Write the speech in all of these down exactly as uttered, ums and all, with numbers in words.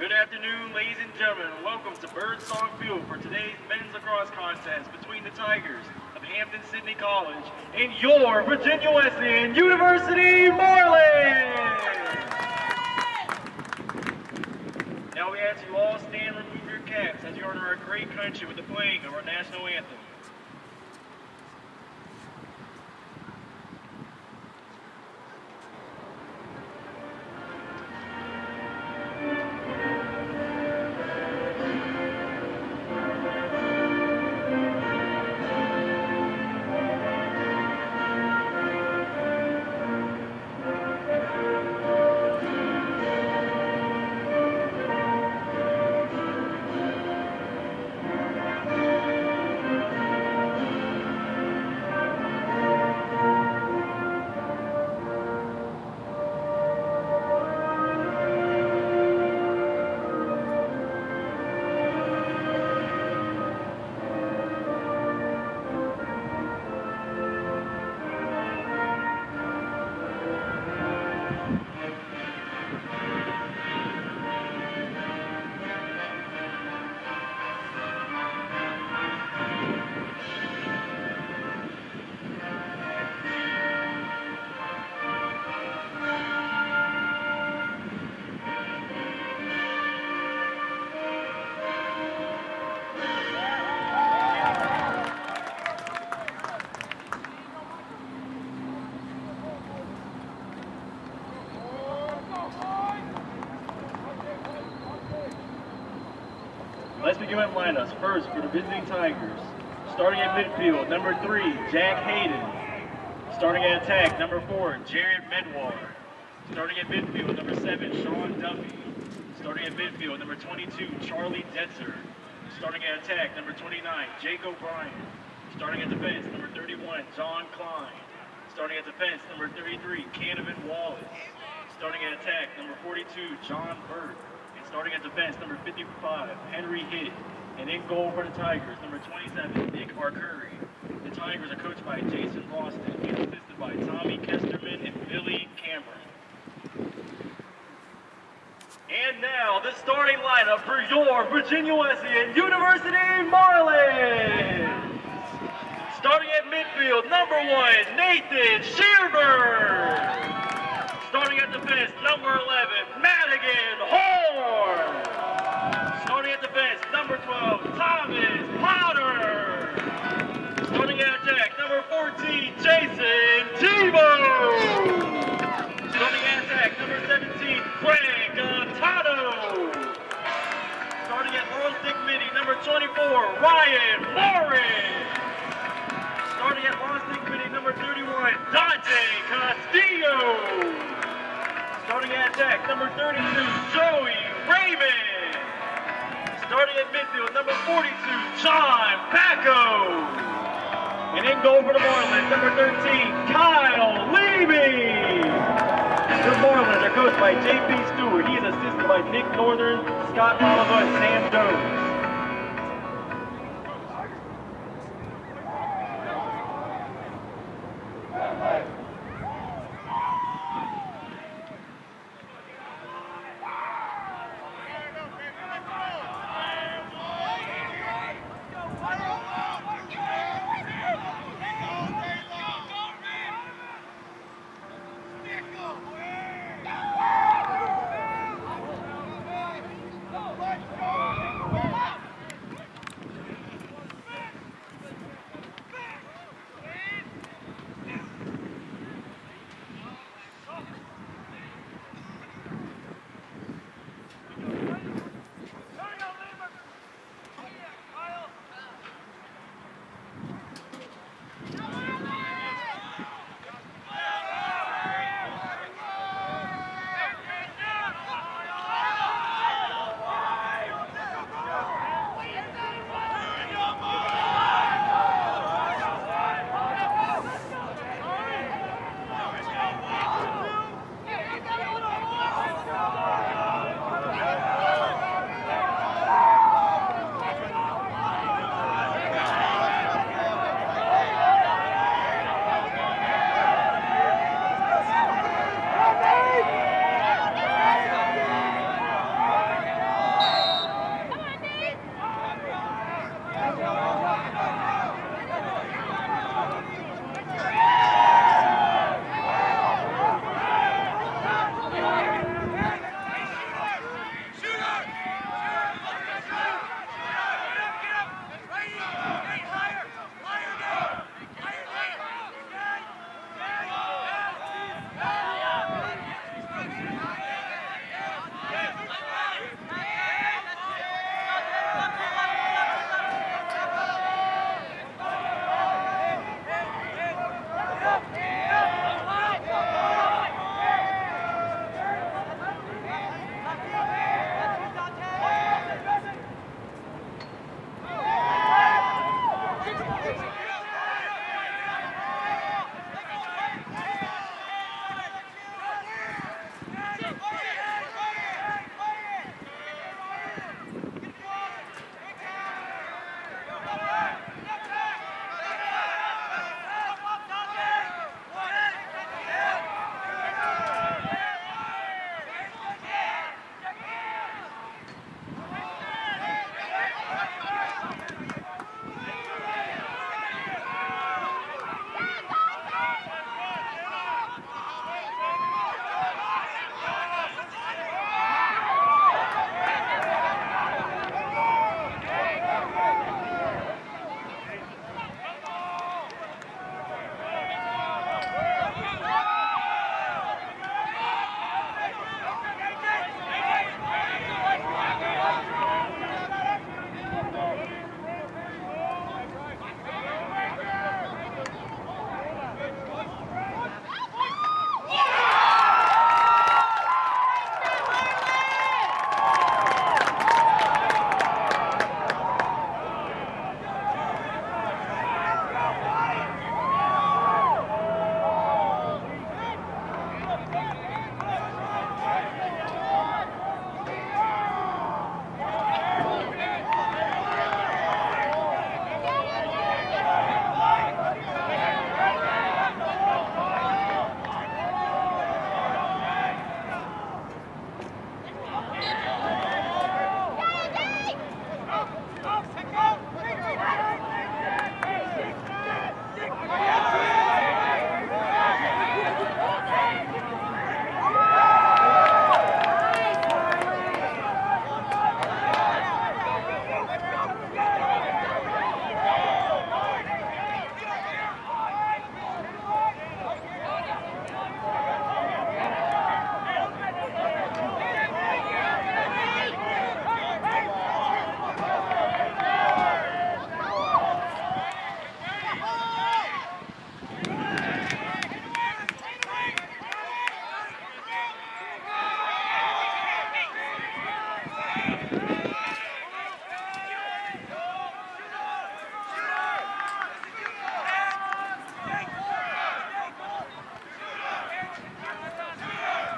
Good afternoon, ladies and gentlemen. Welcome to Birdsong Field for today's men's lacrosse contest between the Tigers of Hampden-Sydney College and your Virginia Wesleyan University Marlins. Now we ask you all stand and remove your caps as you honor our great country with the playing of our national anthem. Let's begin with lineups. First, for the visiting Tigers, starting at midfield, number three, Jack Hayden. Starting at attack, number four, Jared Medwar. Starting at midfield, number seven, Sean Duffy. Starting at midfield, number twenty-two, Charlie Detzer. Starting at attack, number twenty-nine, Jake O'Brien. Starting at defense, number thirty-one, John Klein. Starting at defense, number thirty-three, Canavan Wallace. Starting at attack, number forty-two, John Burt. Starting at defense, number fifty-five, Henry Hitt. And in goal for the Tigers, number twenty-seven, Nick Arcuri. The Tigers are coached by Jason Boston and assisted by Tommy Kesterman and Billy Cameron. And now, the starting lineup for your Virginia Wesleyan University Marlins. Starting at midfield, number one, Nathan Shearburn. Starting at defense, number eleven, Madigan Horn. Starting at defense, number twelve, Thomas Potter. Starting at attack, number fourteen, Jason Tebow. Starting at attack, number seventeen, Craig Gattano. Starting at long stick midi, number twenty-four, Ryan Morris. Starting at long stick midi, number thirty-one, Dante Castillo. Starting at attack, number thirty-two, Joey Raymond. Starting at midfield, number forty-two, John Pacco. And in goal for the Marlins, number thirteen, Kyle Levy. The Marlins are coached by J P Stewart. He is assisted by Nick Northern, Scott Oliva, and Sam Jones. Let's go!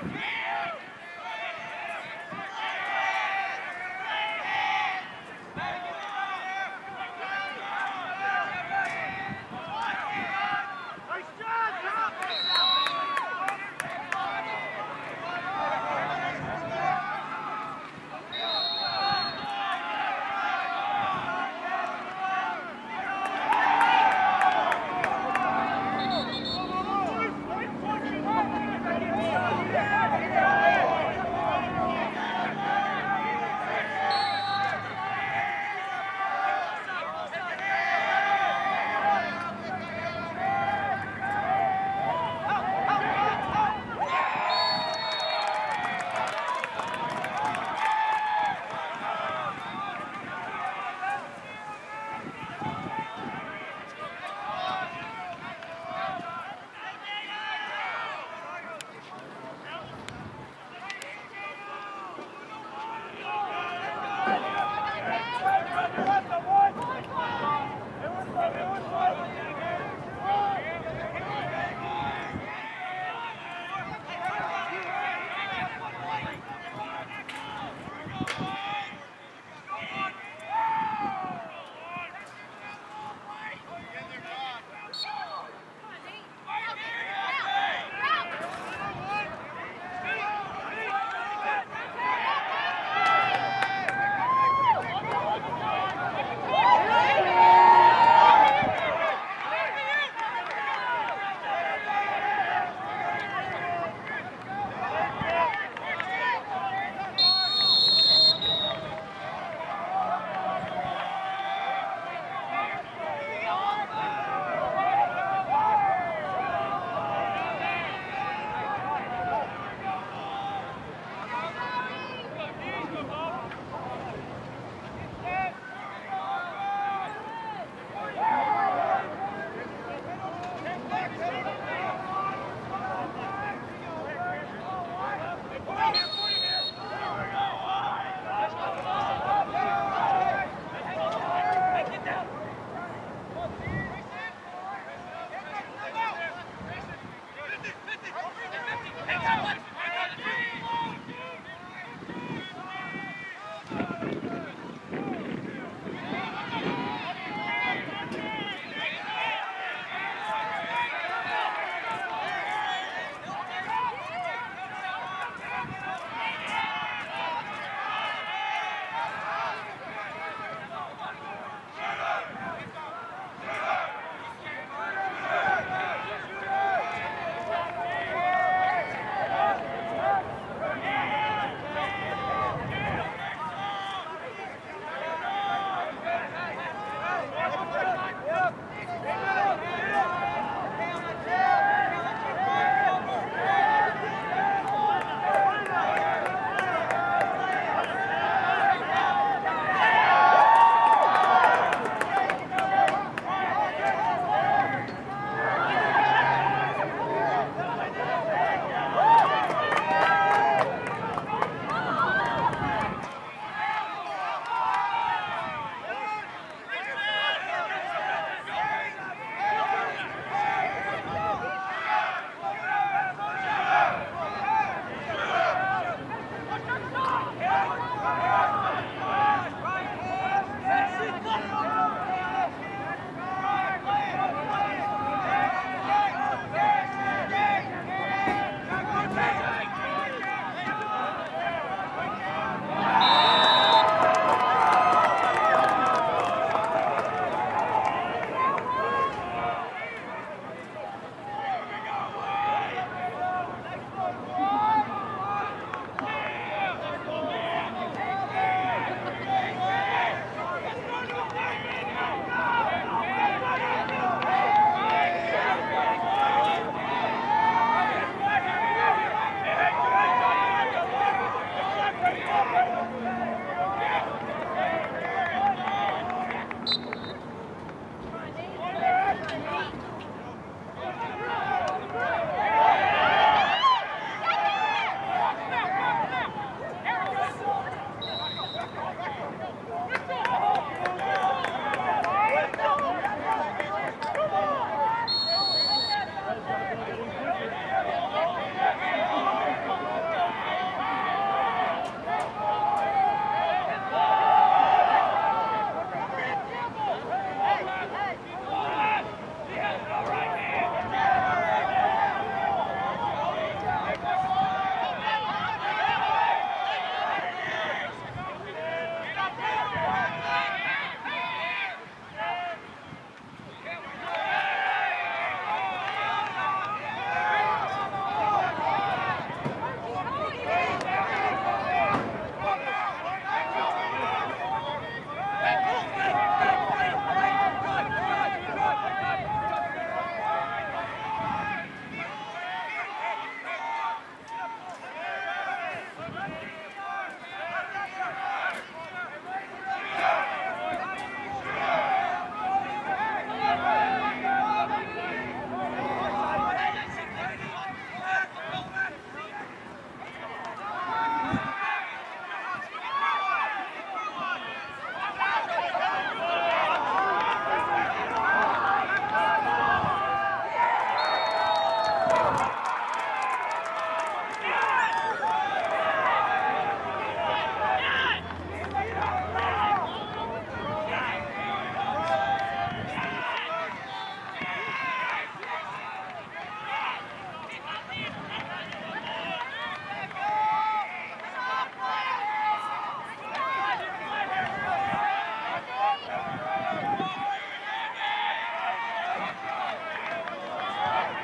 Yeah.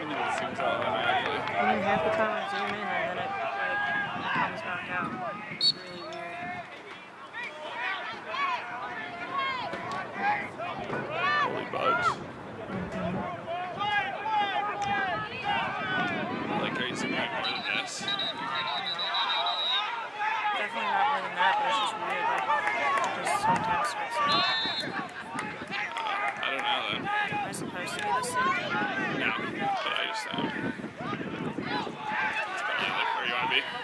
when it zooms out automatically. I mean, half the time I zoom in and then it, like, it comes back out. It's really weird. Holy bugs. Like, are you zooming out more than this? Definitely not more than that, but it's just weird. Like, it just sometimes switches out. Uh, I don't know then. Am I supposed to be the same? No, but I just um, it's probably like where you want to be.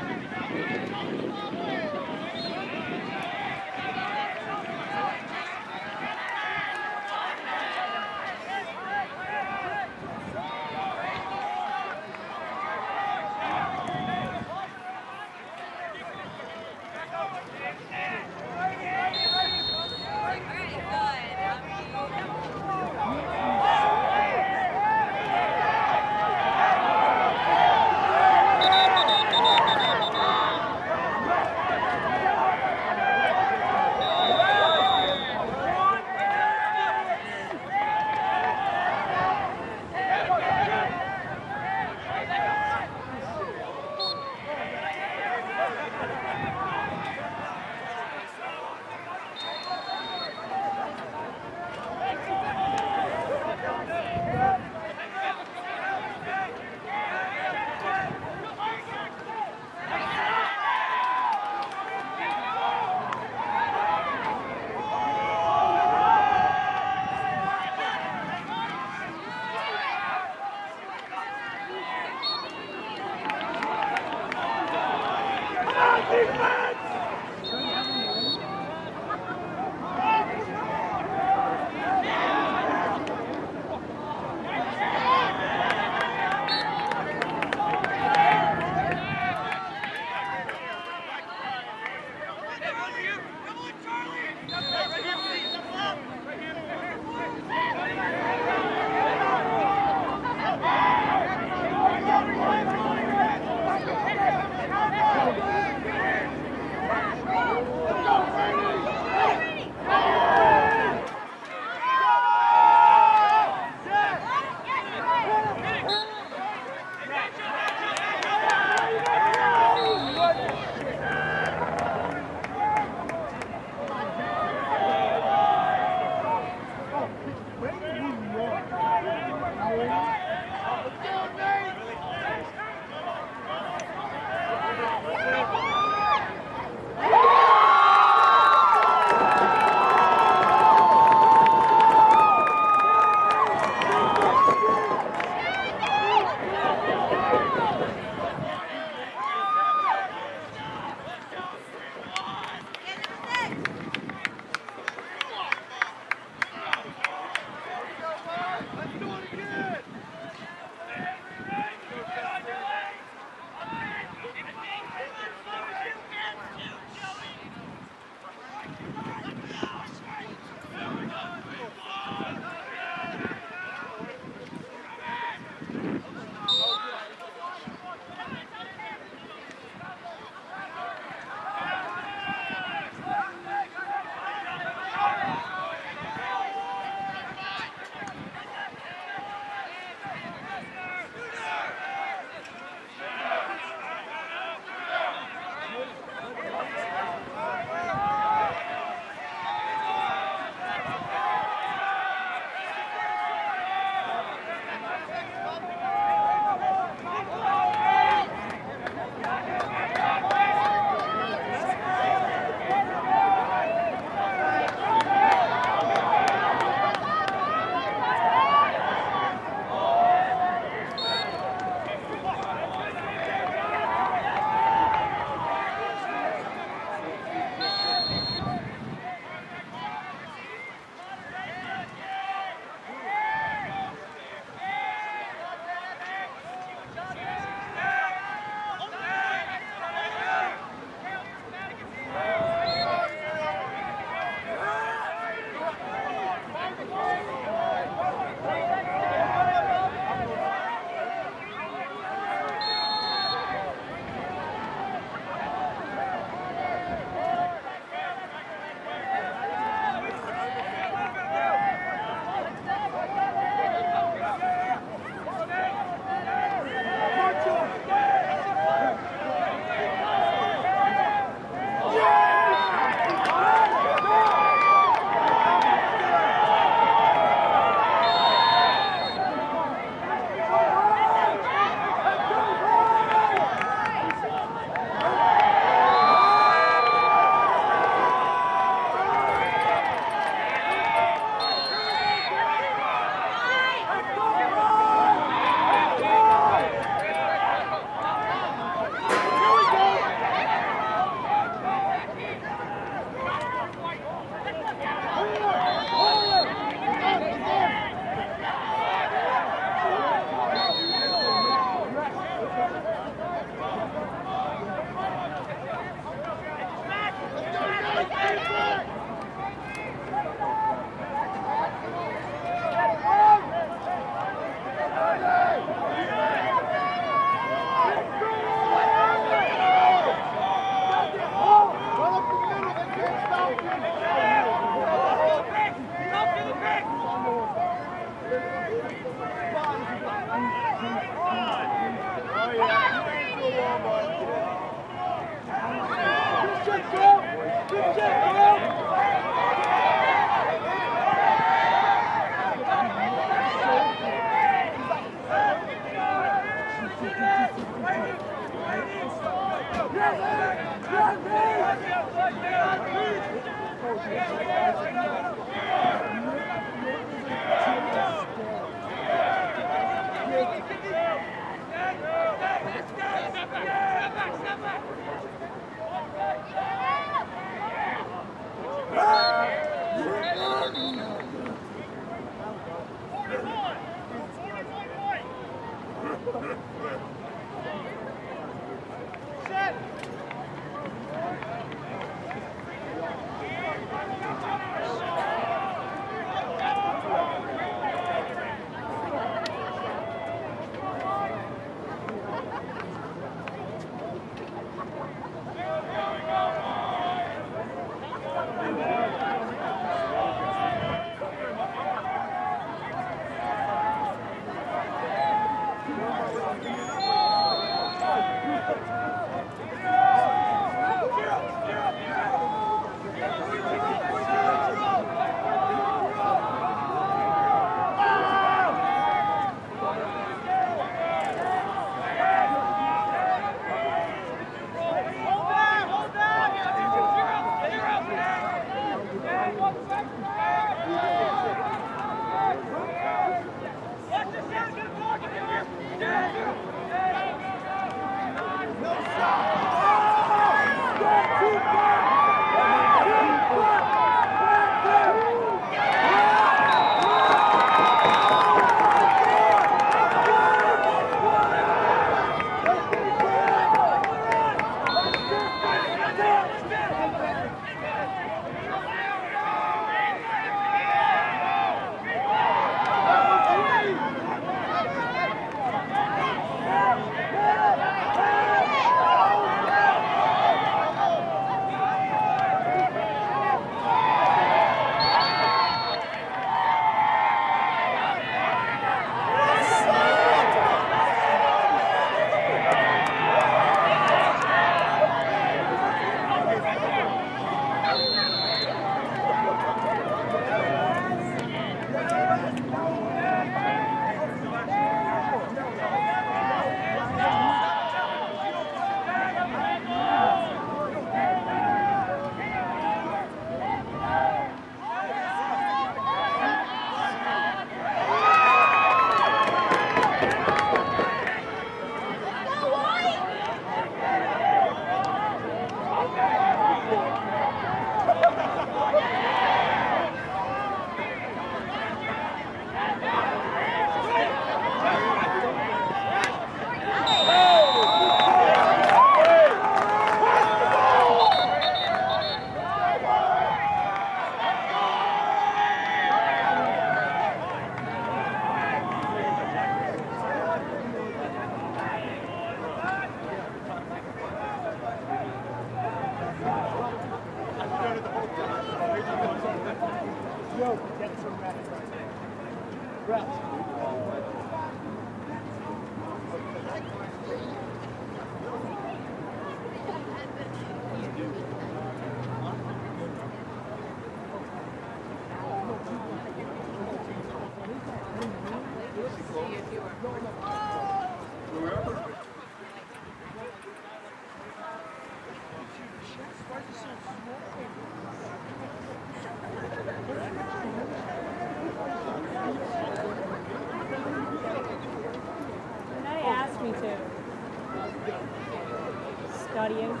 Studying.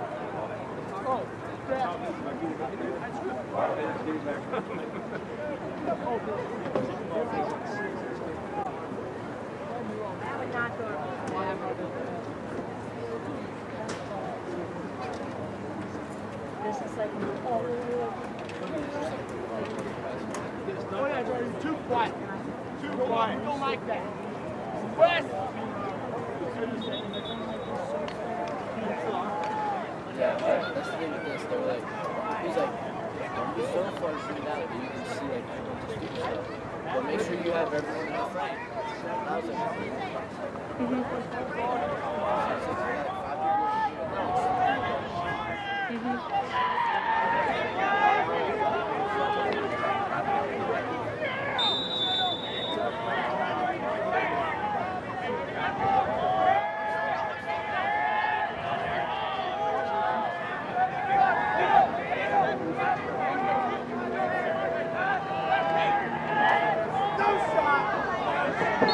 Oh, crap. That would not go. This is like, oh, Oh yeah, Jordan, too quiet. Too quiet. We don't like that. West! Yeah, that's the thing with this. They were like, he's like, you're so far zoomed out that you can see like everyone's stupid stuff. But make sure you have everyone in the frame. And I was like, mm-hmm.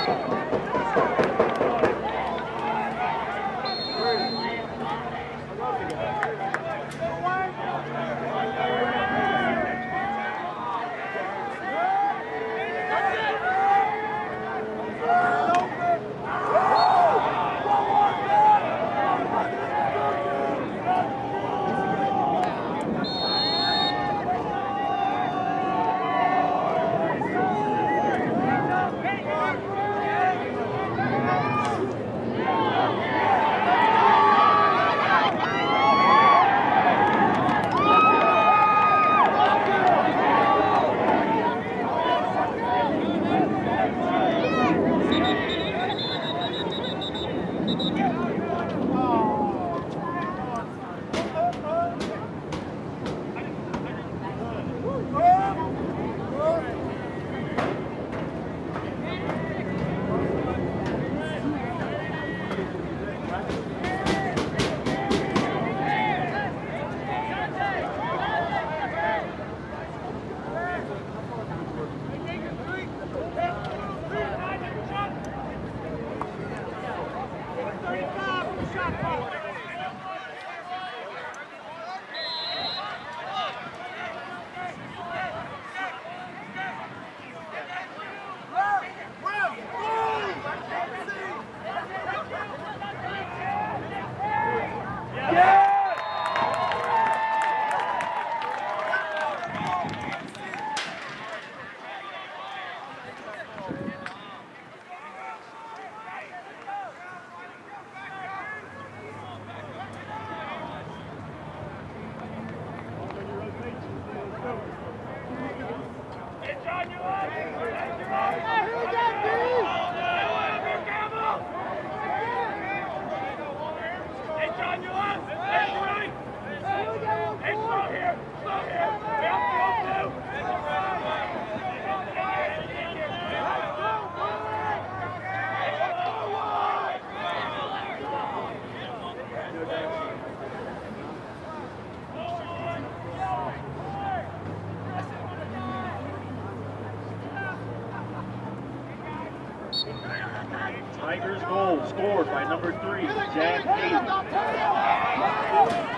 Tigers goal scored by number three, Jack Hayden.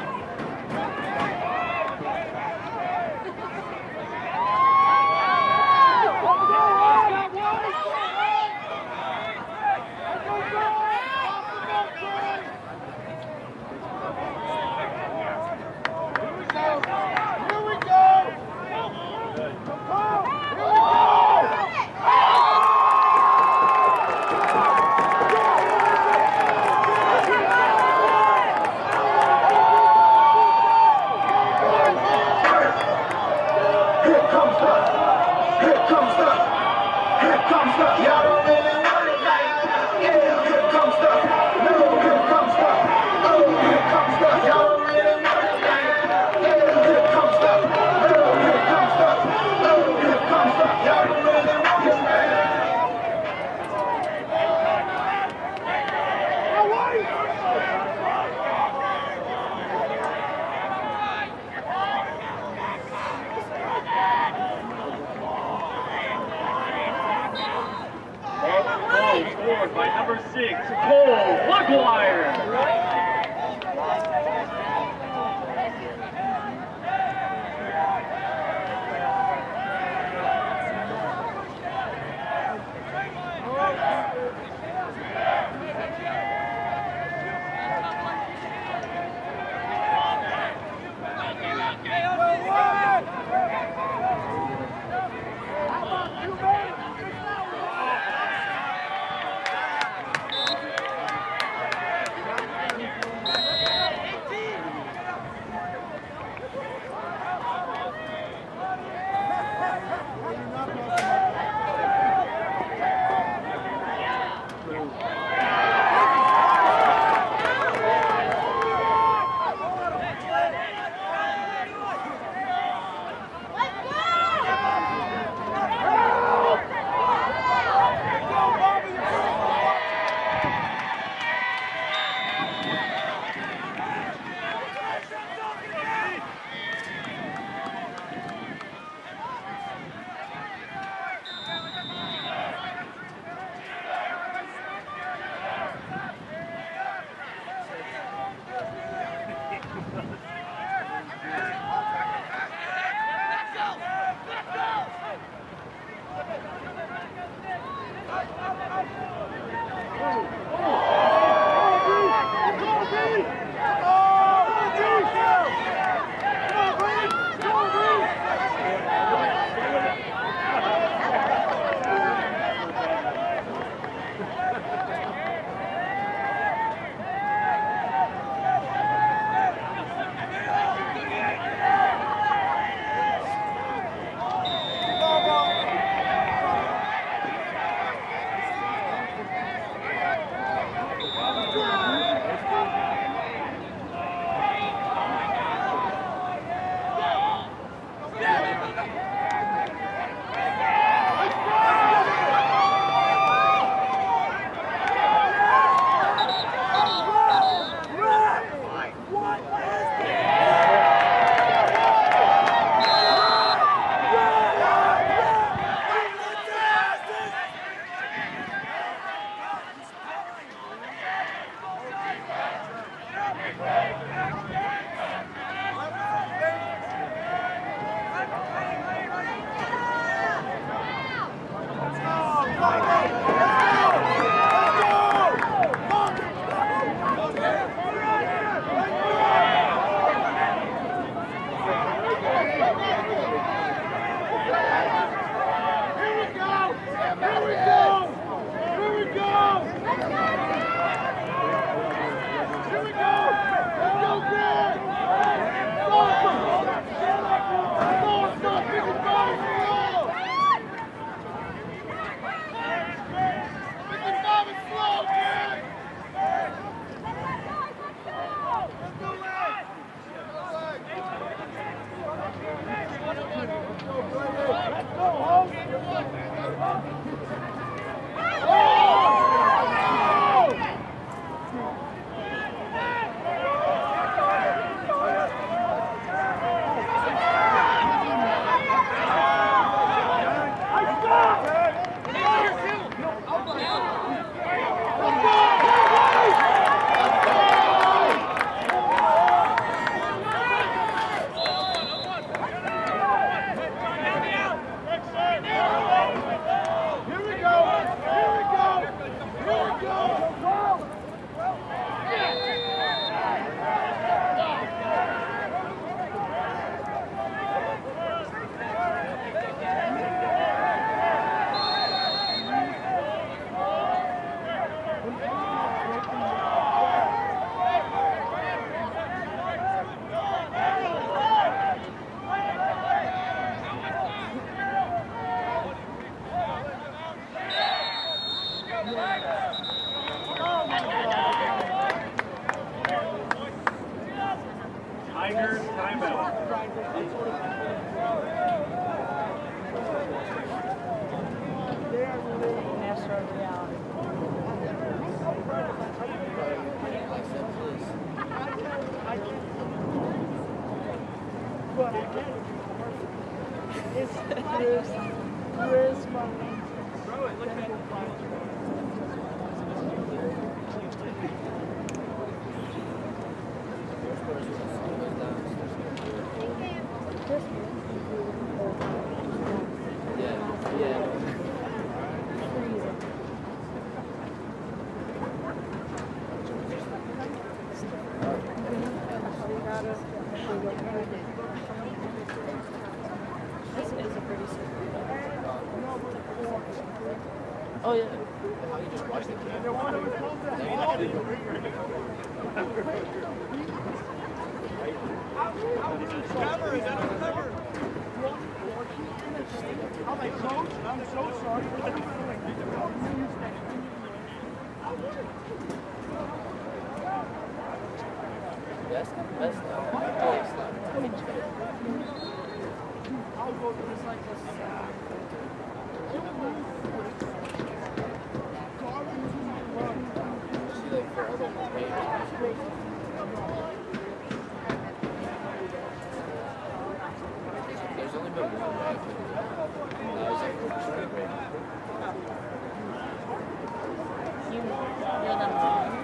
Scored by number six, Cole Maguire. Tigers timeout. But I get it. It's Chris, Chris, my name. Throw it, look at it. Yeah, yeah. Oh yeah. How you just watch the game? Cover, is that on cover? I'm like, coach, I'm so sorry. That's the best place. I'll go to this like this. See, like, for all the games. There's only been one way I could do that. That was like for spring break. You know them.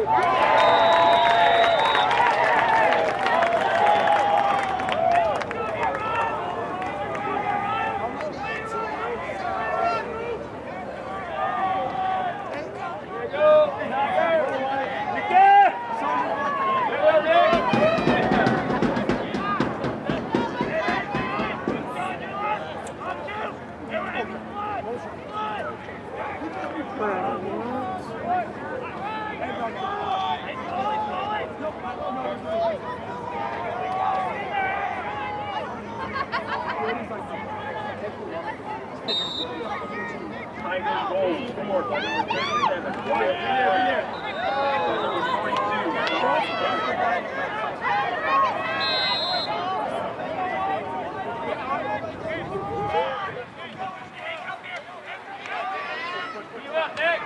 Tigers goal scored by number thirty-seven. You up next?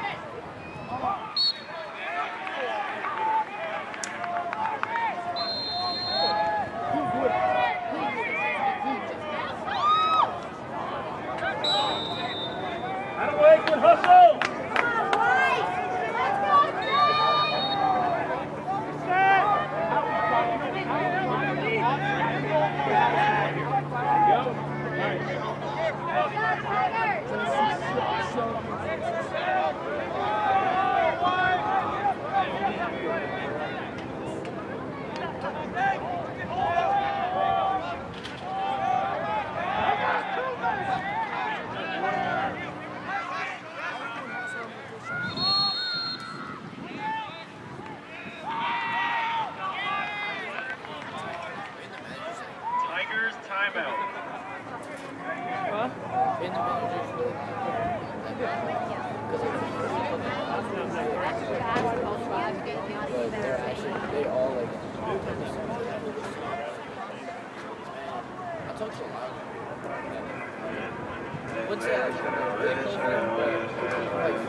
Good hustle! Tigers timeout. What? In the manager's room. Because but they're actually, they all like, I talked to a lot of them. What's that? Really close to them, but like,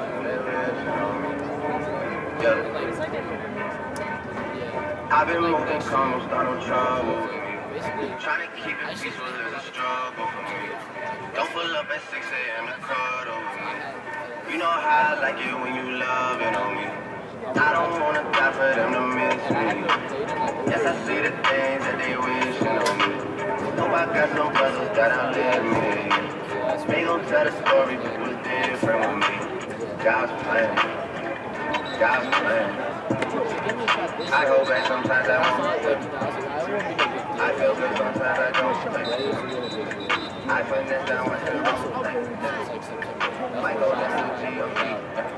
It's like a yeah. I've been moving calm, start no trouble. Basically, Trying to keep it peaceful is a struggle for me. Don't pull up at six A M to cuddle with me. You know how I like it when you loving on me. I don't wanna die for them to miss me. Yes, I see the things that they wishing on me. Know I got some brothers that outlive me. They gon' tell the story, but it was different with me. God's plan, God's plan. I go back sometimes I won't play. I feel good sometimes I don't play. I finesse down my hill. Might go less than G O P.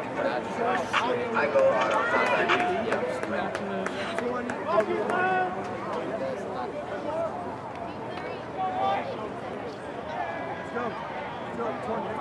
I go hard on times I need. Let's go. Let's go. twenty.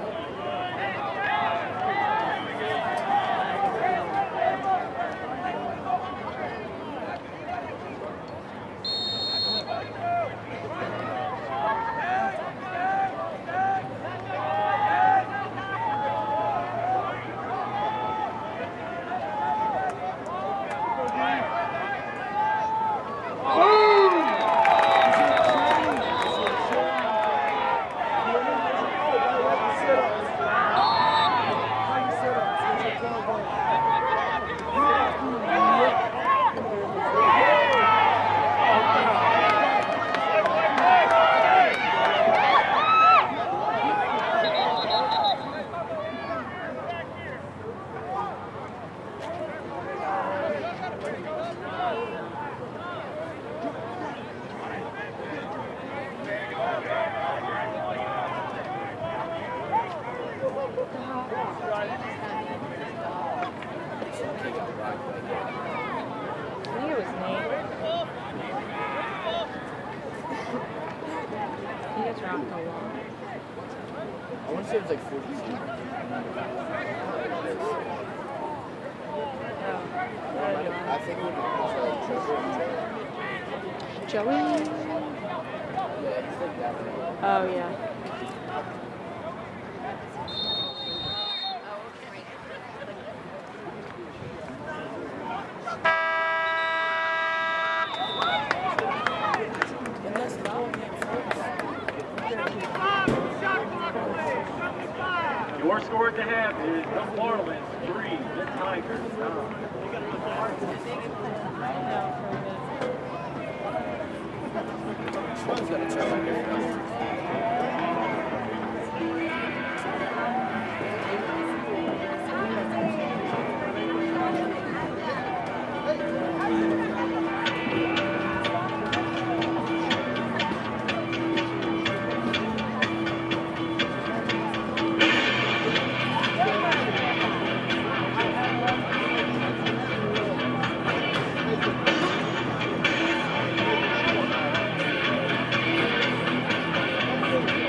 I want to say it was like forty-two. I think it was like Trevor. Joey? Yeah, he's like that one. Oh, yeah. Your score at the half is the Marlins three, the Tigers nine. One's got a turn on here. Thank you.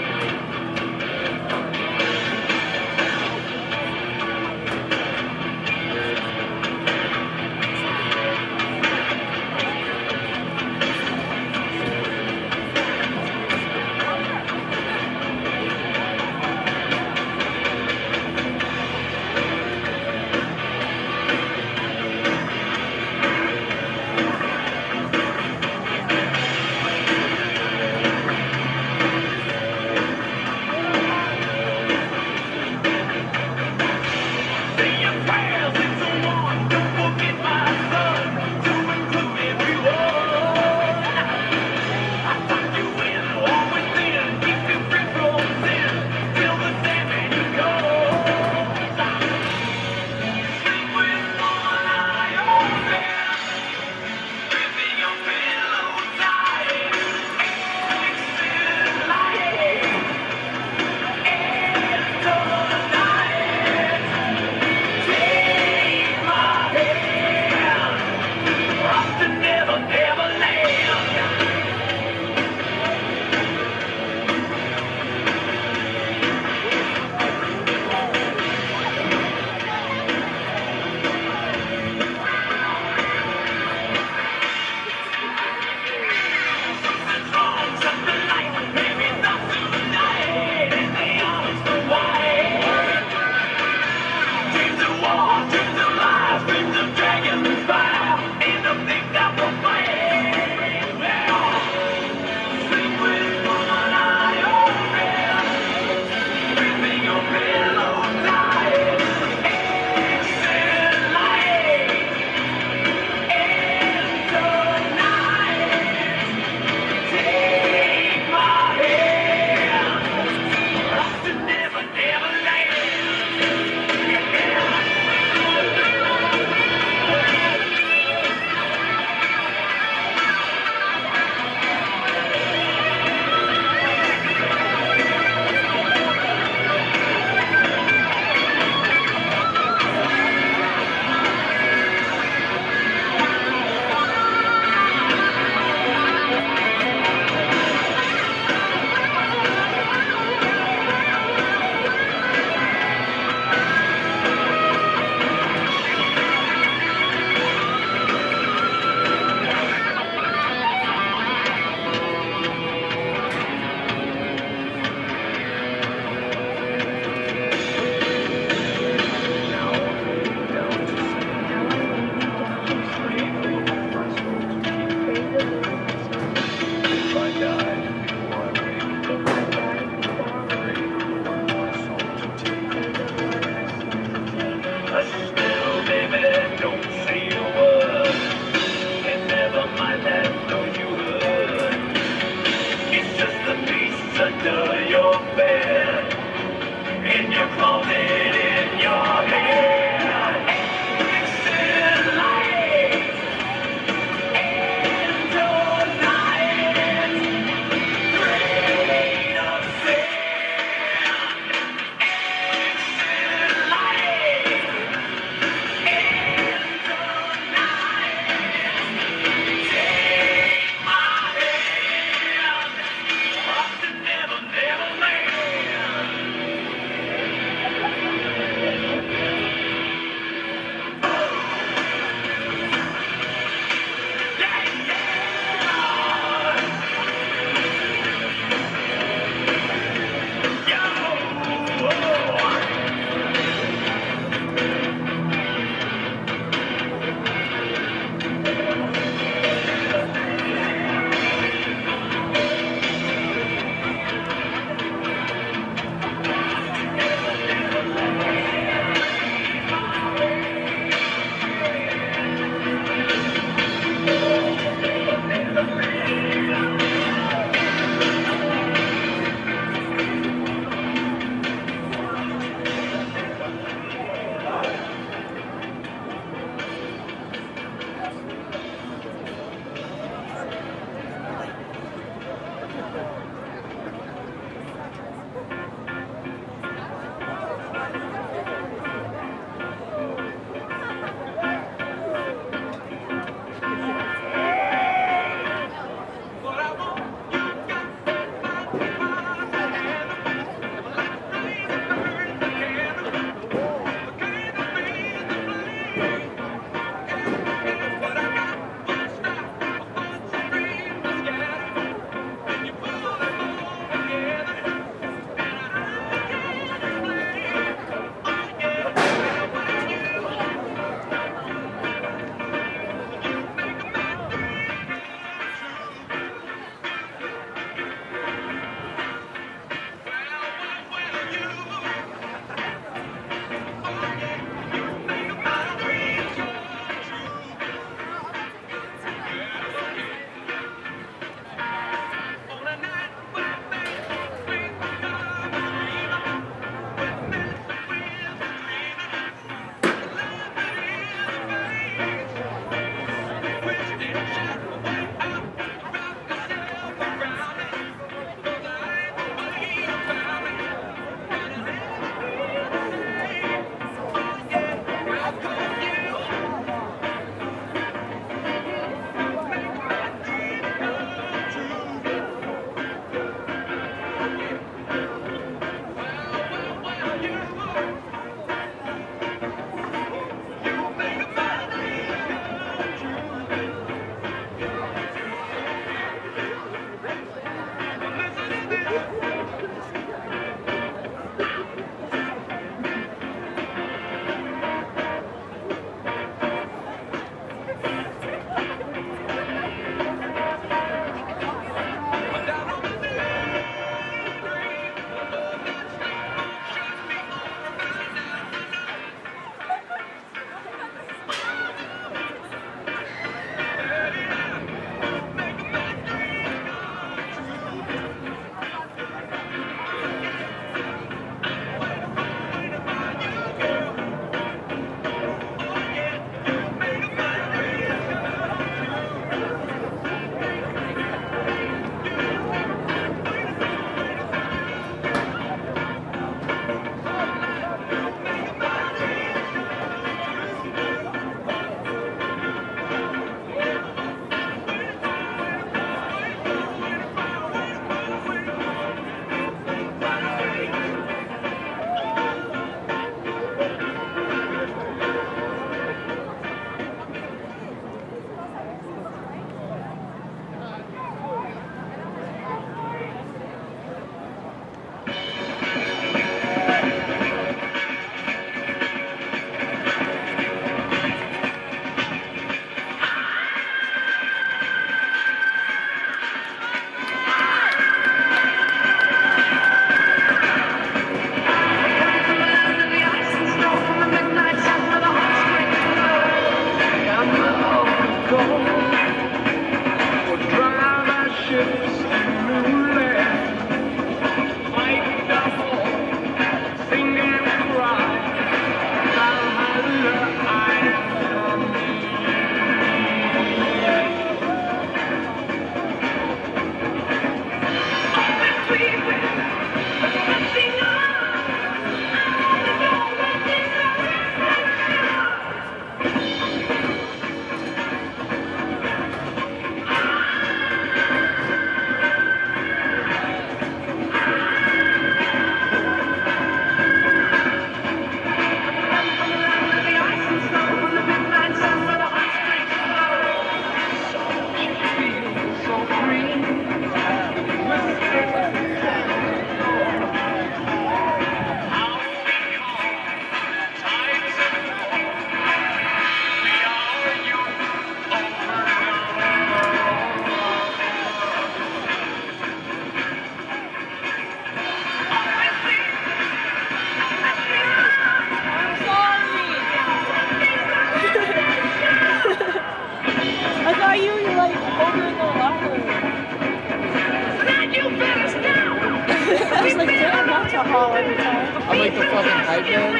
fucking hype man.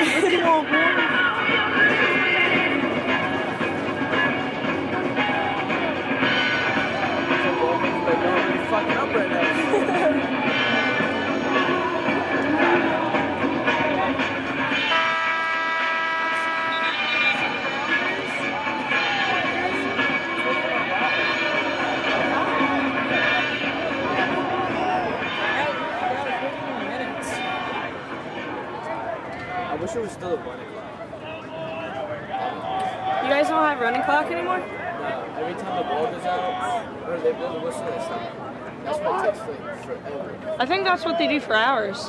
Like, no, you're fucking up right now. I wish it was still a one o'clock. You guys don't have running clock anymore? No, every time the ball goes out, or they blow the whistle, they stop. That's why it takes like forever. I think that's what they do for ours.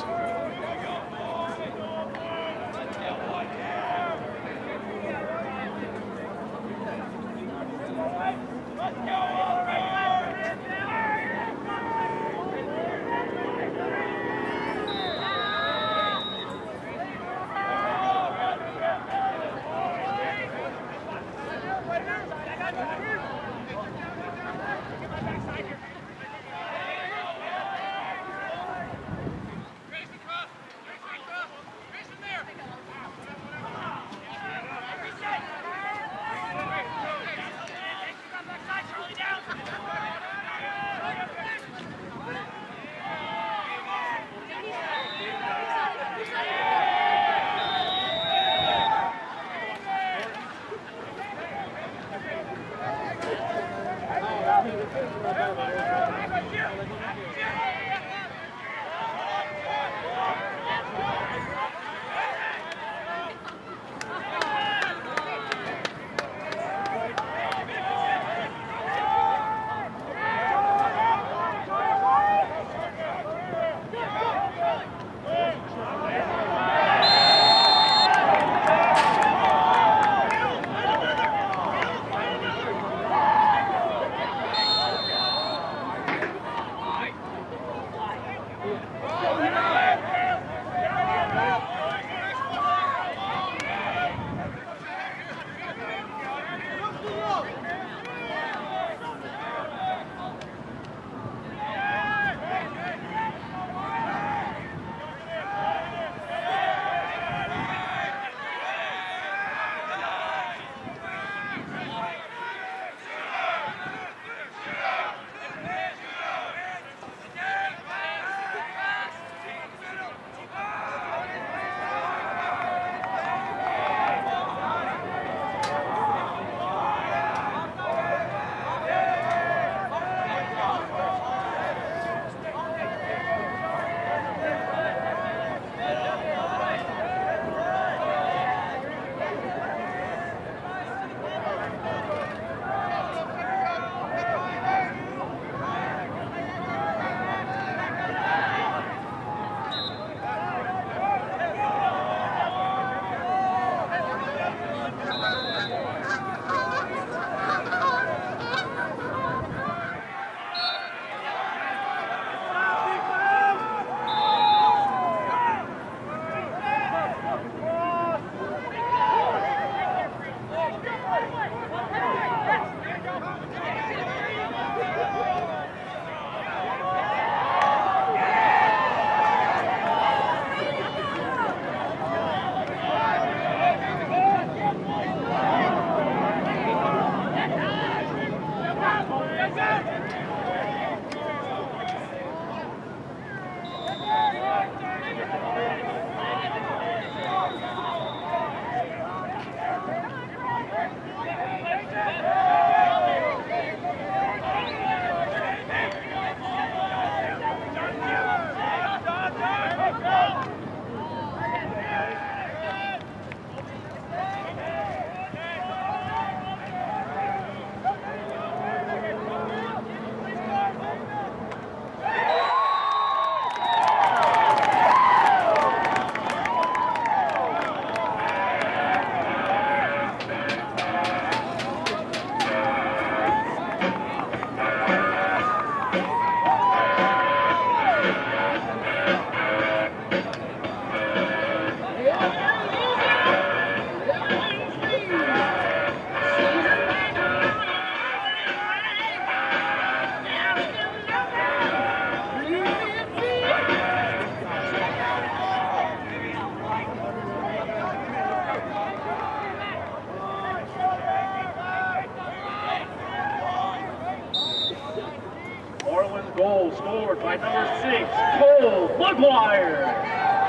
followed by number six, Cole McGuire.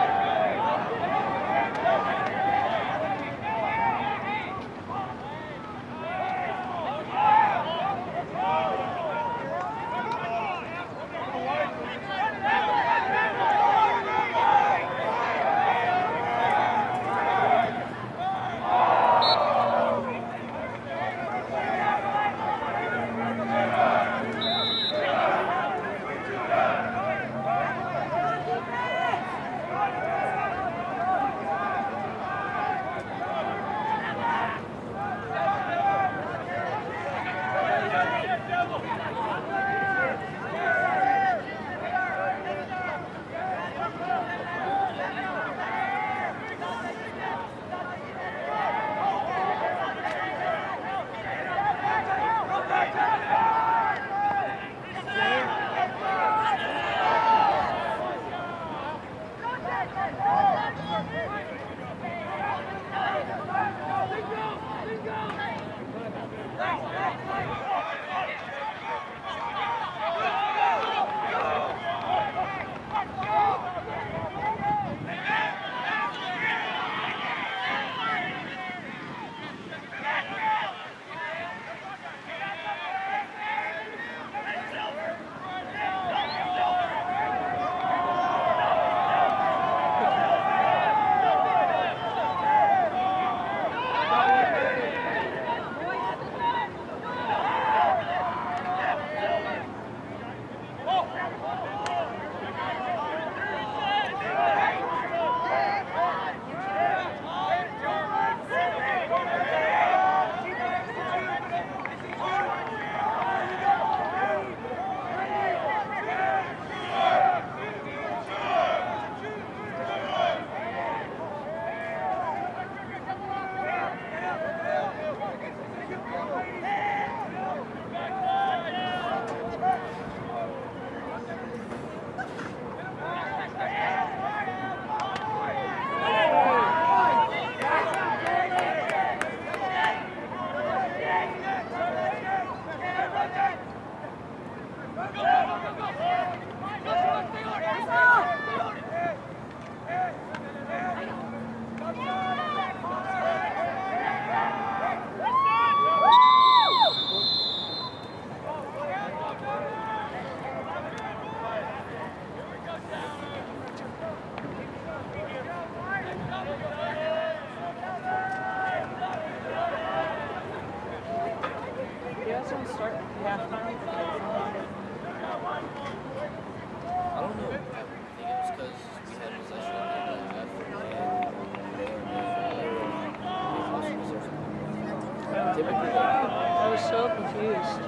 I was so confused.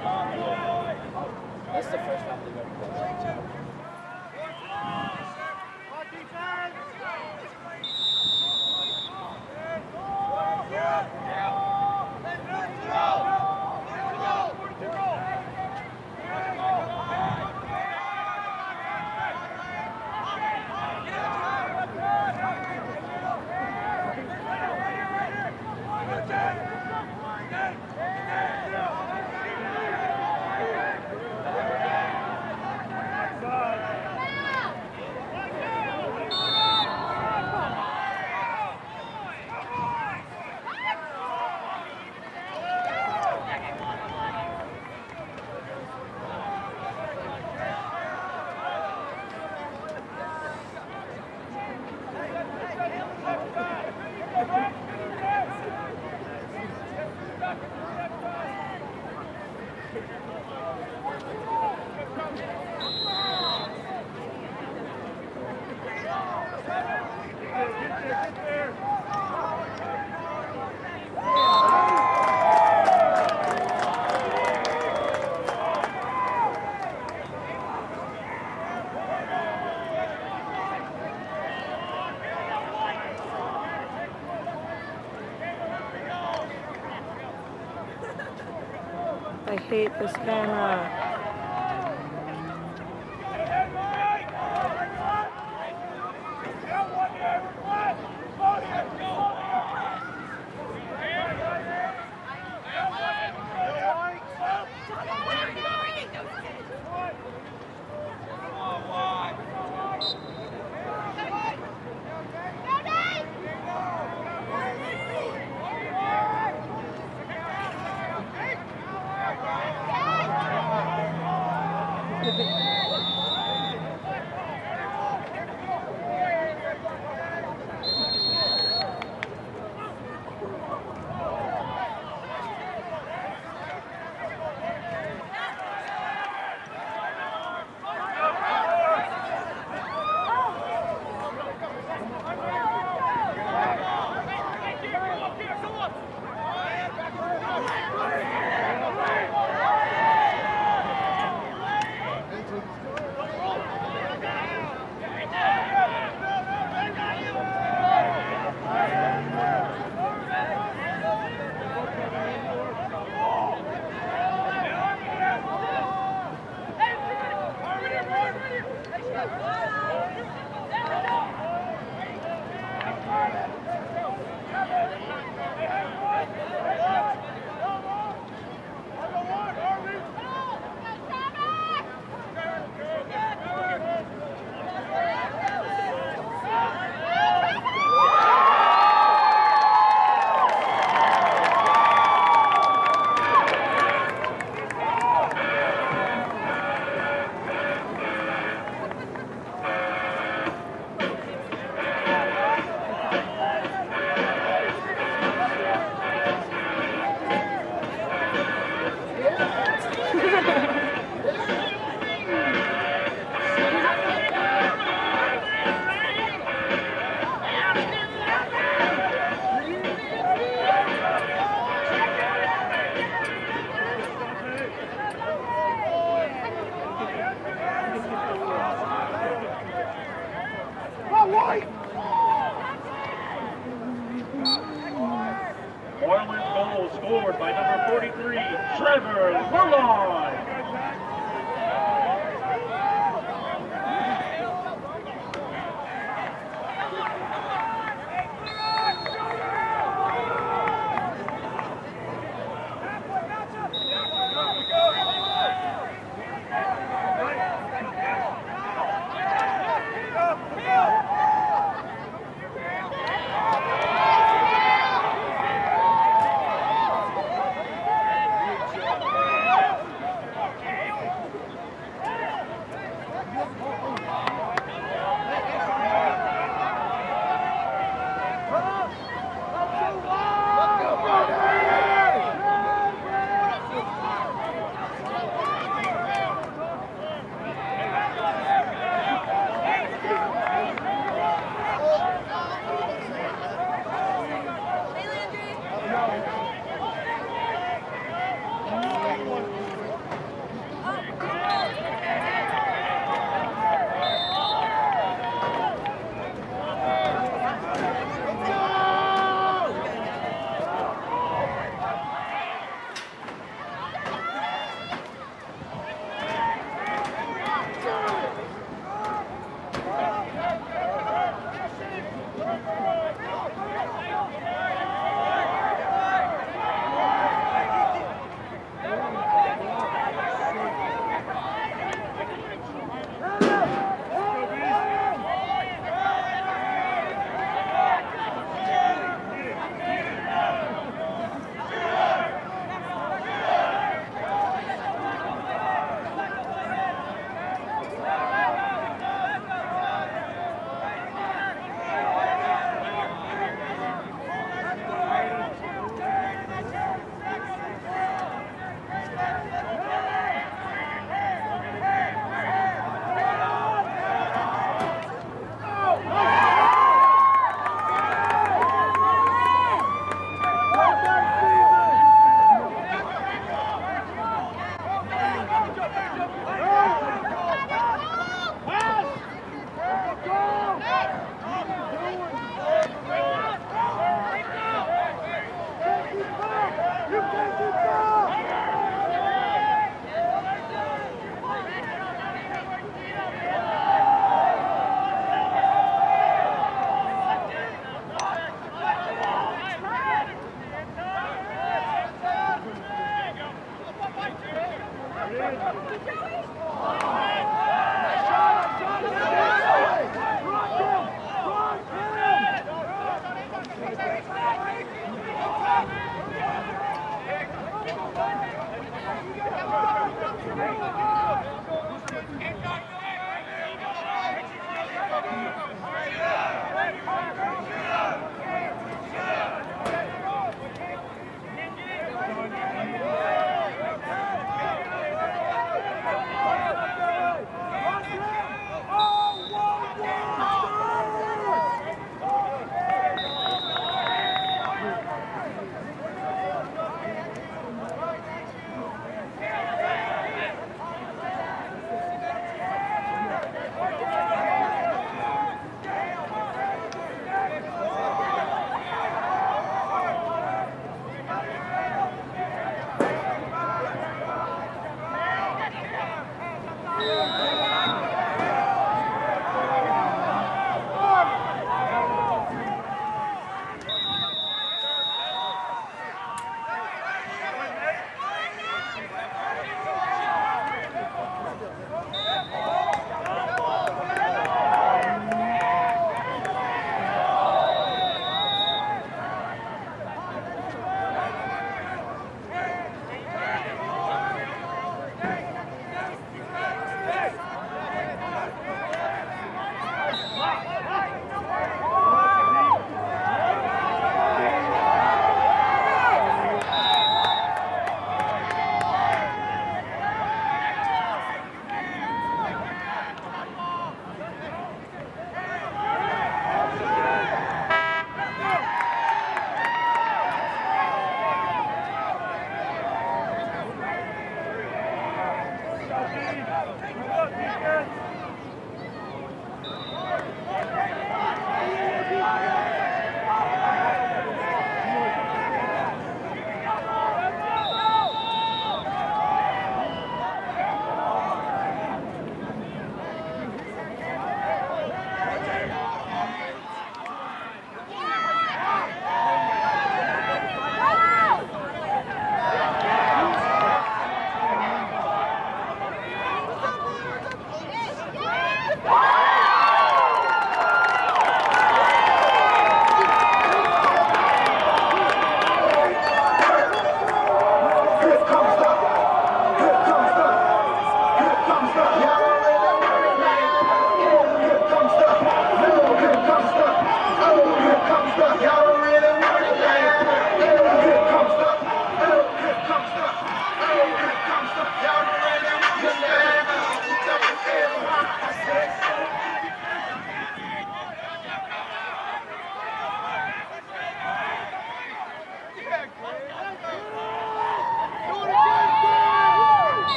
That's the first time they've ever played. I hate this camera. Marlins goal scored by number forty-three, Trevor Lalon.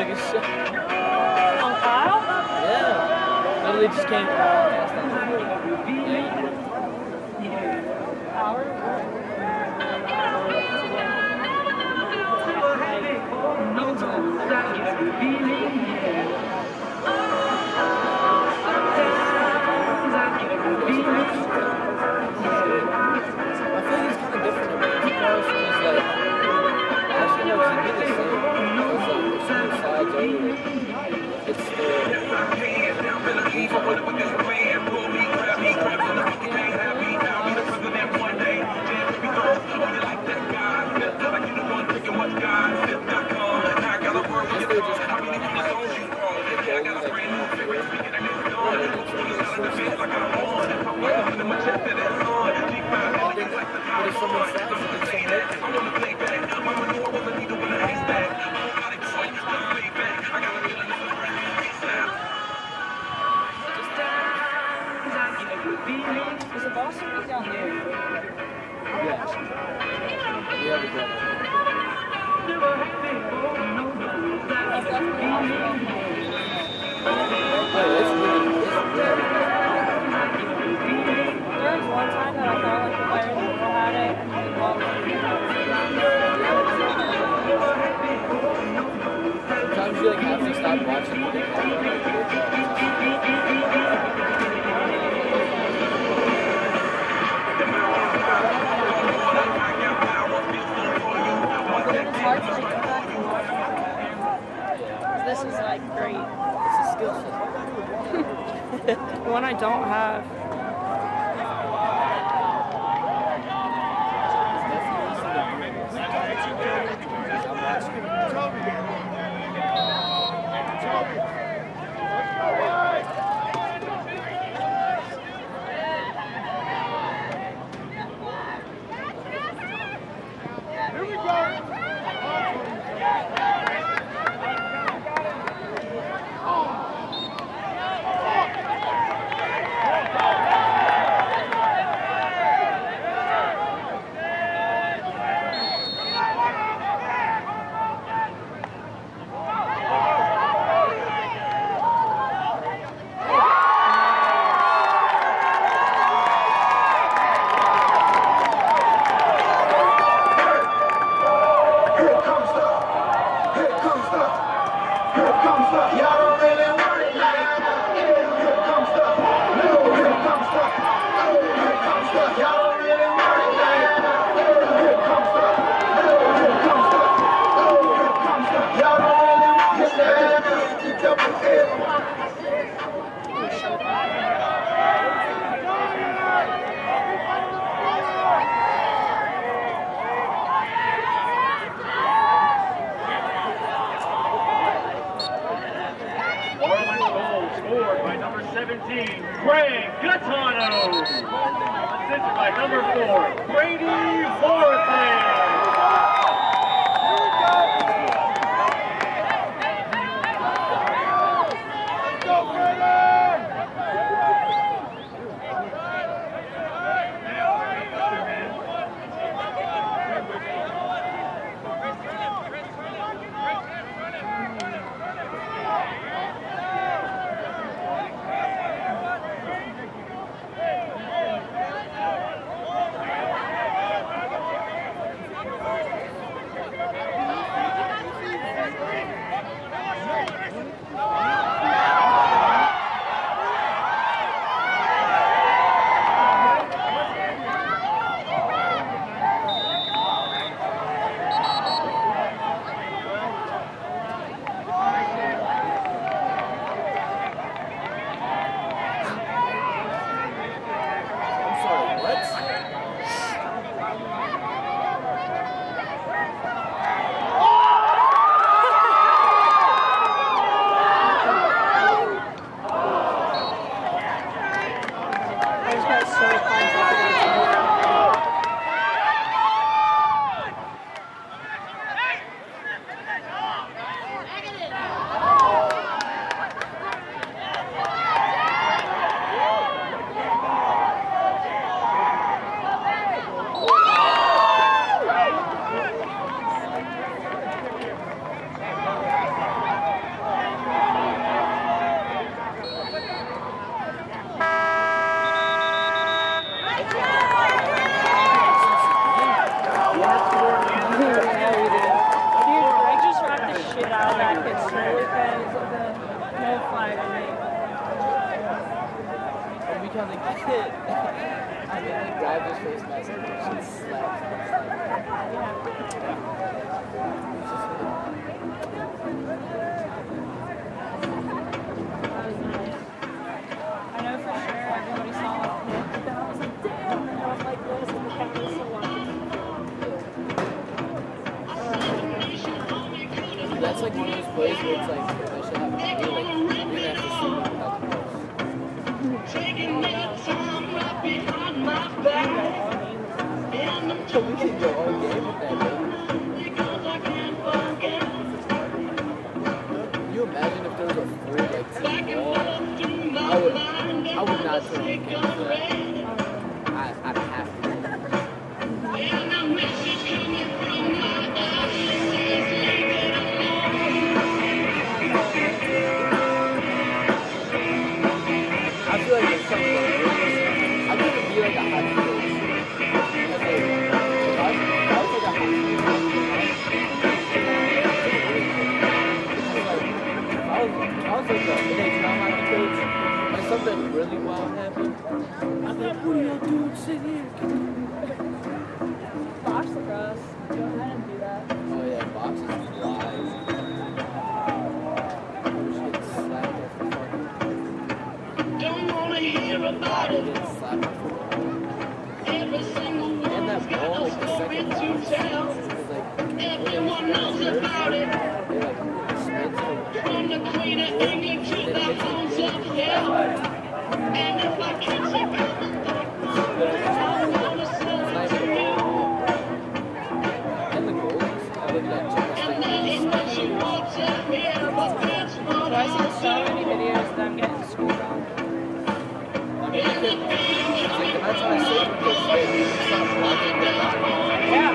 You suck. On Kyle? Yeah. Literally just came. Is the boss already down there? Yeah. Yeah, we got it. Oh, it's really, it's really. There was one time that I felt like the players in the middle had it, and then the ball was Sometimes you like have to stop watching the This is like great. It's a skill set. The one I don't have. Here we go. seventeen, Greg Gattano. Assisted by number four, Brady Forthley. on the kid. I mean, he grabbed his face mask and just slapped him. I know for sure everybody saw it. And I was like, damn, and I was like this, and the camera was so watching. That's like one of those plays where it's like, they should have to do like, you're gonna have to see without the post. Taking that time right behind my back. So we can go all game with that, baby. Because I can't forget. Can you imagine if there was a full like Back team and ball? forth through my I would, mind. I would not turn the game for that. I, I'd have to. And a message coming from my eyes says, leave it alone. I feel like there's something really, I'm gonna be like a hockey coach. Because like, if I, if I was like a hockey coach, like, if I was, if I was like a N H L hockey coach, and something really wild happened, I'd be like, what are y'all doing sitting here? Box lacrosse. Go ahead and do that. Oh yeah, box is wild. I was getting slapped off the fucking, Don't wanna hear about I it. getting slapped off the wall. Every single And that one's got ball, a like the story second to round, tell. it was like, Everyone knows about it. they like spins from From the Queen of England to the hounds of hell. And if I catch it, I'm gonna sell it to you. and the goalies. I look at that And that is what you want to hear, but that's what So I I see so many videos of them getting schooled on. I mean, it's like that's what I say because they stop blocking their body. Yeah.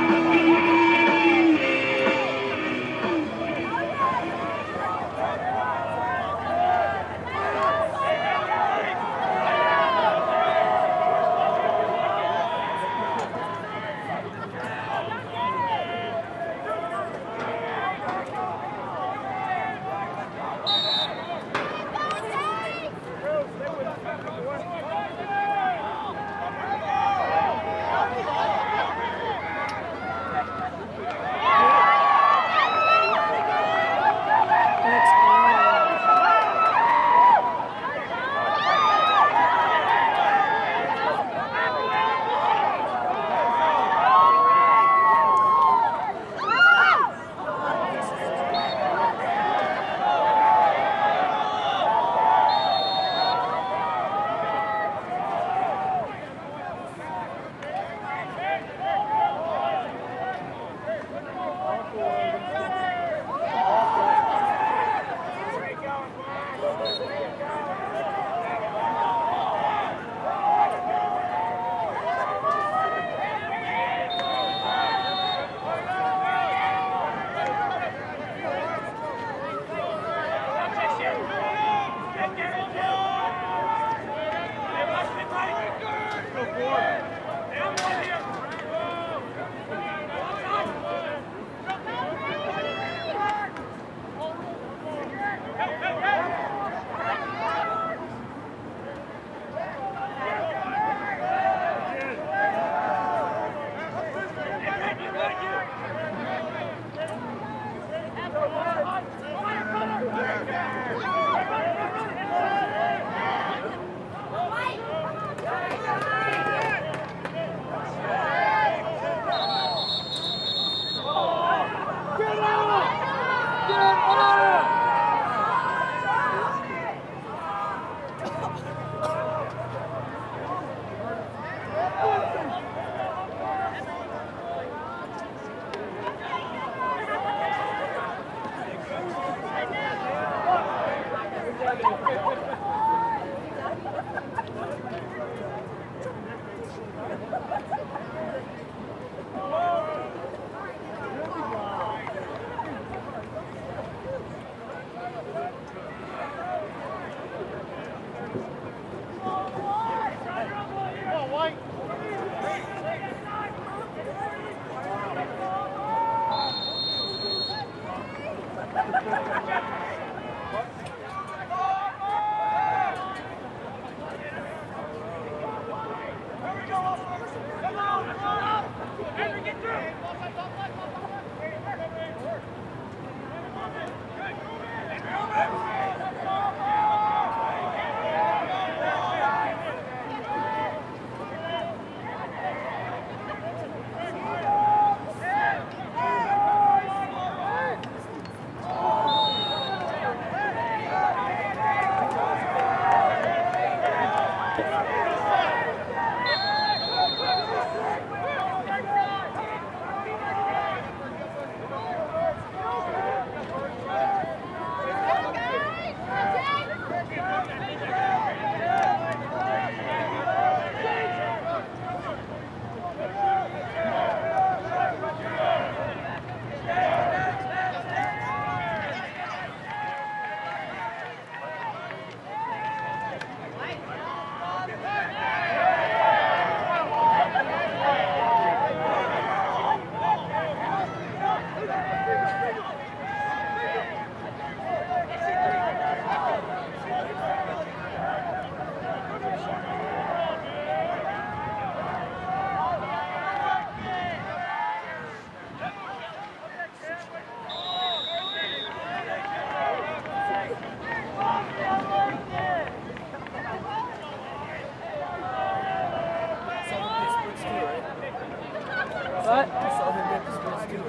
What? I saw him get the splits too.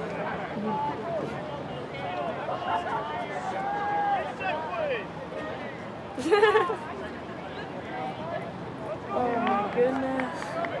Oh my goodness.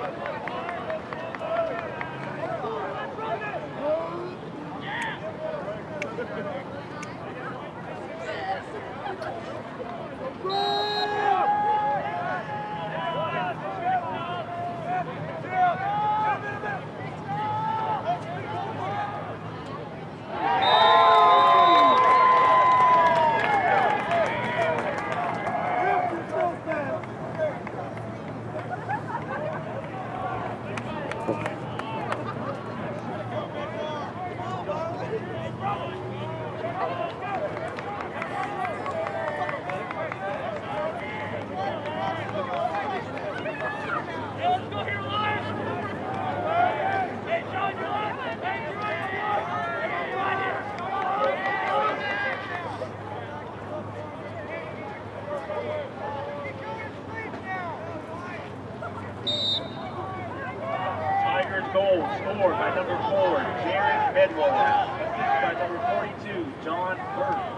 Tigers goal scored by number four, Jared Bedwell. Assisted by number forty-two, John Burke.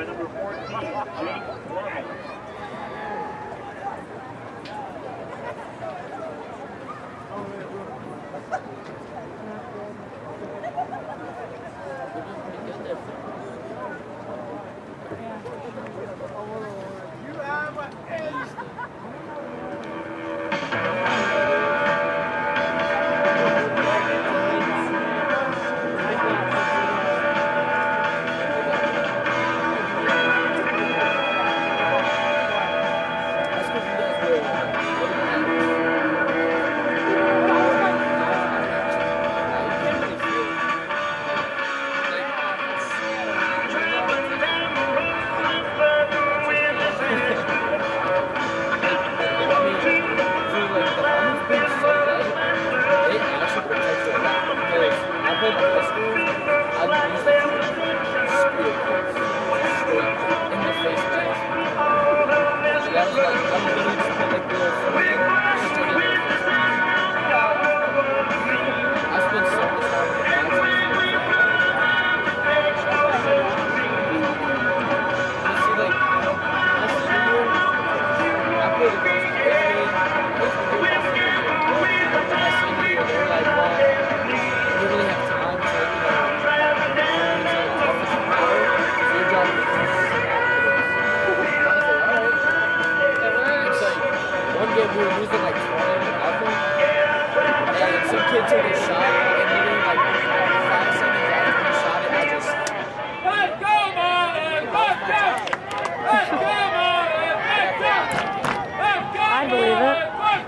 by number fourteen, Jake Gorman. You have an ace. I believe it.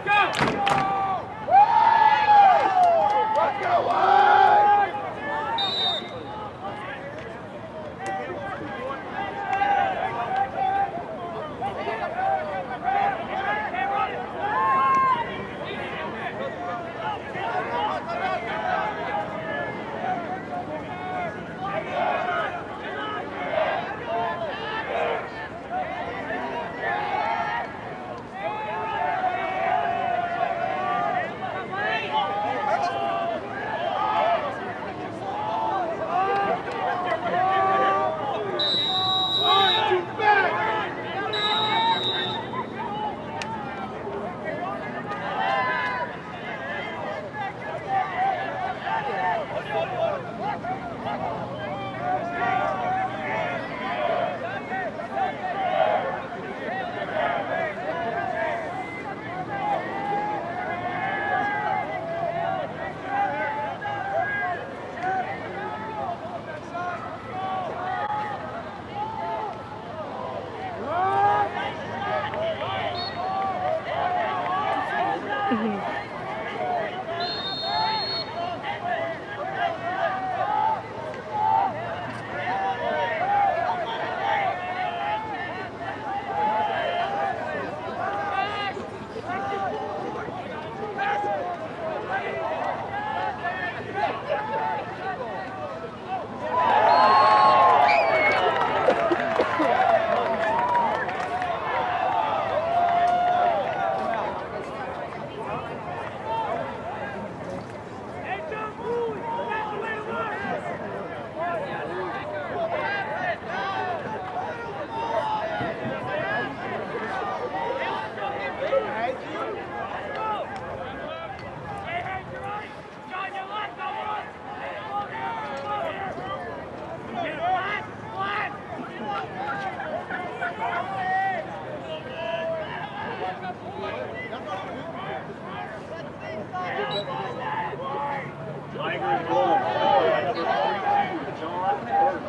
Tigers goal. Number thirty-two, John Burke.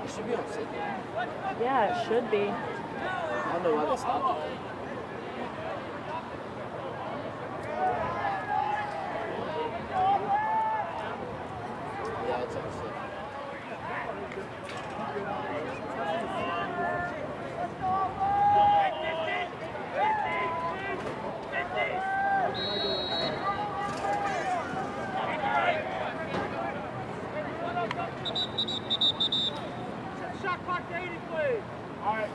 It should be on Sydney. Yeah, it should be. I don't know why they stopped it. Yeah, it's on Sydney. Shot clock to eighty, please. All right.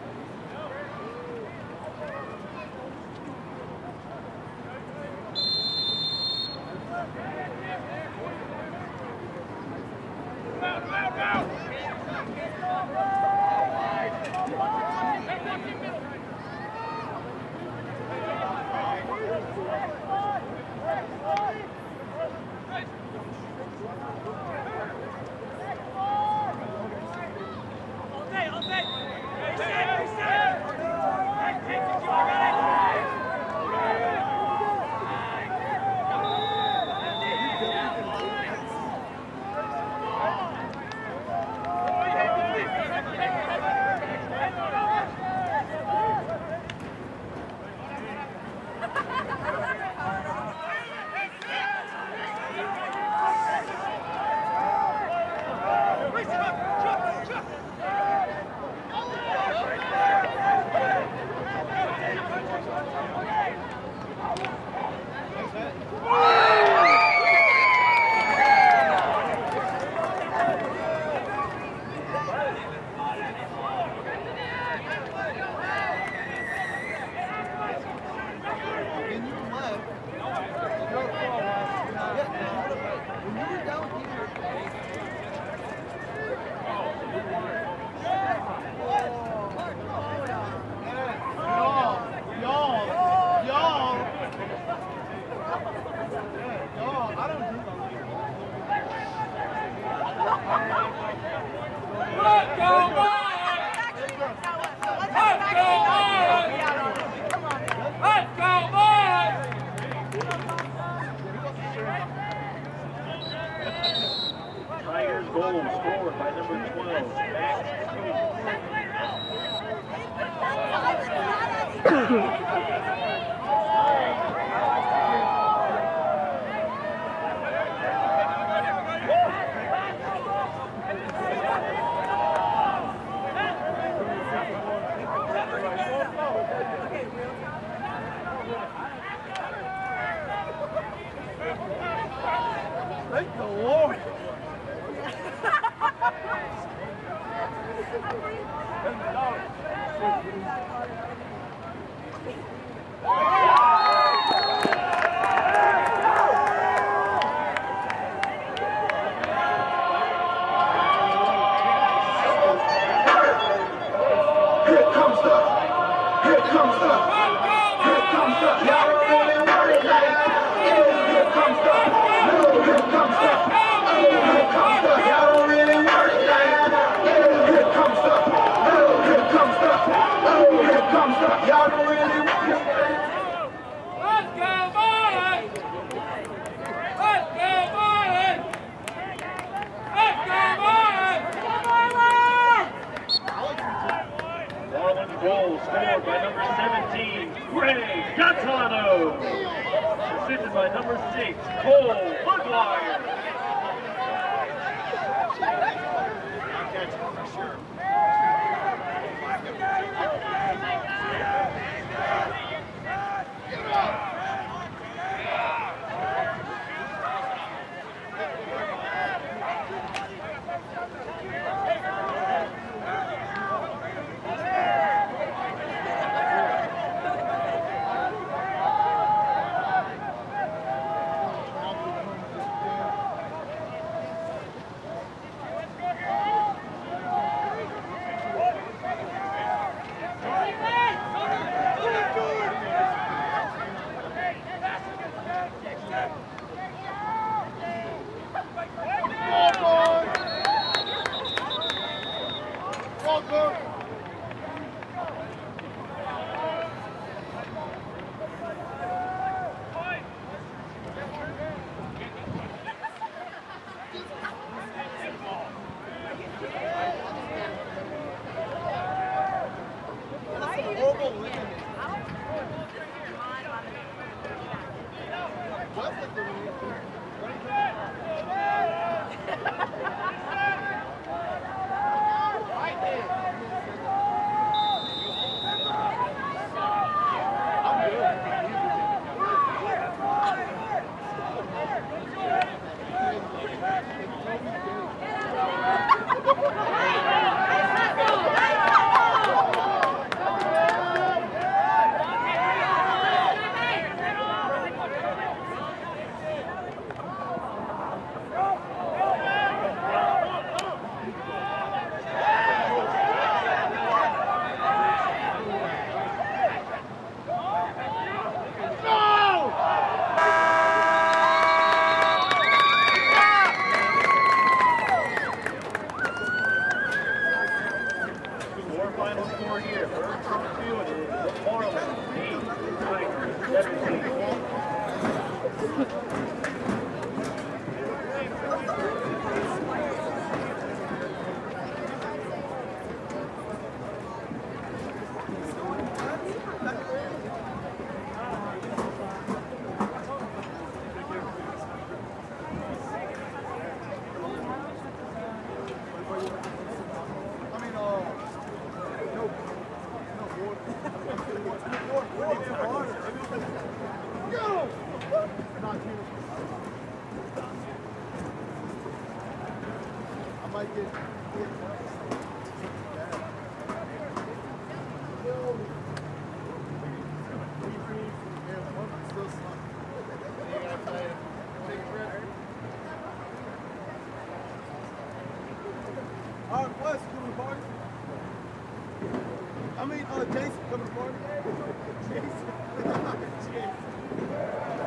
Tigers goal scored by number twelve, Max Thank the Lord. goal scored by number seventeen, Greg Gattano. Assisted by number six, Cole Bugwire. Alright, Wes, coming to the party? I mean, uh, Jason coming to the party? Jason. Jason.